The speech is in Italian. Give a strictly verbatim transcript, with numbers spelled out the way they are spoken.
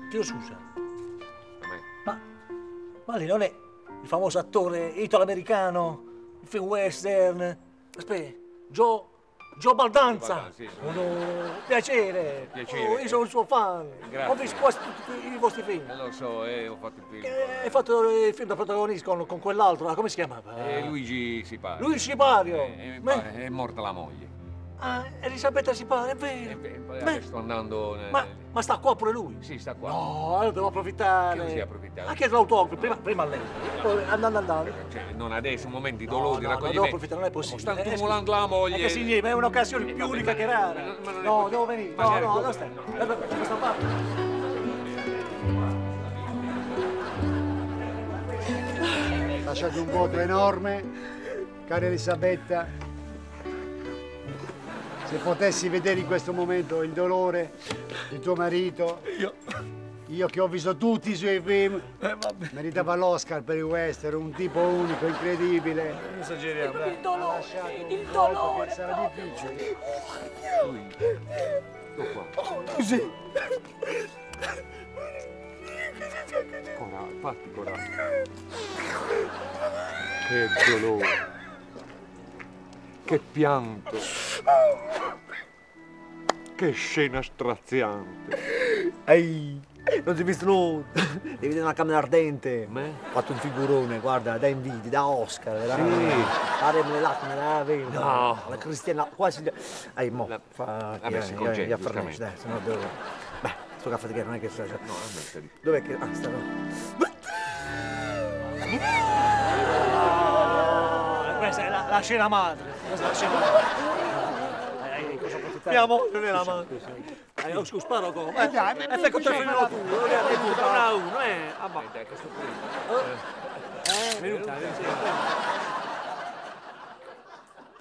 Chiedo scusa. A me. Ma, ma lei non è il famoso attore italo-americano, il film western? Aspetta, Joe, Joe Baldanza. Baldanza, sì, Oh, no, piacere. Piacere. Oh, io sono il suo fan. Grazie. Ho visto quasi tutti i vostri film. Eh, lo so, eh, ho fatto il film. Che hai fatto il film da protagonista con, con quell'altro, ah, come si chiamava? Eh, Luigi Sipario. Luigi Sipario. Eh, eh, Me- è morta la moglie. Ah, Elisabetta Sipario, è E vero. beh, poi Me- adesso sto andando. nel- ma, ma sta qua pure lui? Sì, sta qua. No, allora devo approfittare. Che così approfittare? Ah, chiedo l'autografo, prima, prima a lei. Poi andando andando. Cioè, non adesso, un momento di No, dolore, no, di no, devo raccoglimento. approfittare, non è possibile. Stanno Eh, tumulando la moglie. È che significa, è un'occasione più Vabbè, unica ma- che rara. ma- ma non è No, possibile. devo venire. No, Magari no, come- non stai. no. Aspetta, questa parte. Lasciate un voto enorme, cara Elisabetta. Se potessi vedere in questo momento il dolore di tuo marito, Io. io che ho visto tutti i suoi film, Eh, vabbè. meritava l'Oscar per il western, un tipo unico, incredibile. Non esageriamo, Ha dai. lasciato un colpo che sarà difficile. Sto qua. Così. Coraggio, fatti coraggio. Che dolore. Che pianto. Che scena straziante. Ehi, non si è visto nulla. Devi vedere una camera ardente. Me? Ho fatto un figurone, guarda, da invidie, da Oscar, veramente. Sì. Faremo le lacrime, la vedi? No. La cristiana, quasi. Ehi, mo. La- Fa... Vabbè, si concede, gli affermenti, dai, giustamente. sennò devo. Beh, sto caffè che non è che sta. No, ammetta di. Dov'è che. Ah, sta no. Ah, questa è la, la scena madre. Questa è la scena madre. Eh, eh, cosa approfittare? Mia moglie non è la madre. Eh, oh, scusa, sparo come? Eh, dai, ma Eh, fai con te mi freno tu. Eh, tu, tra uno, eh. Ah, Eh, dai, che sto qui. Eh, venuta, venuta.